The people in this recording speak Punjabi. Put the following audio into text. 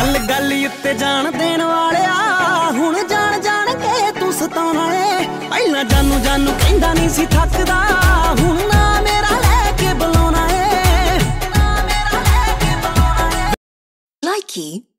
ਗੱਲ ਗੱਲ ਉੱਤੇ ਜਾਣ ਦੇਣ ਵਾਲਿਆ, ਹੁਣ ਜਾਣ ਜਾਣ ਕੇ ਤੂੰ ਸਤਾਉਣਾ ਏ। ਪਹਿਲਾਂ ਜਾਨੂ ਜਾਨੂ ਕਹਿੰਦਾ ਨਹੀਂ ਸੀ ਥੱਕਦਾ, ਹੁਣ ਨਾ ਮੇਰਾ ਲੈ ਕੇ ਬੁਲਾਉਣਾ ਏ, ਨਾ ਮੇਰਾ ਲੈ ਕੇ ਬੁਲਾਉਣਾ ਏ। Likey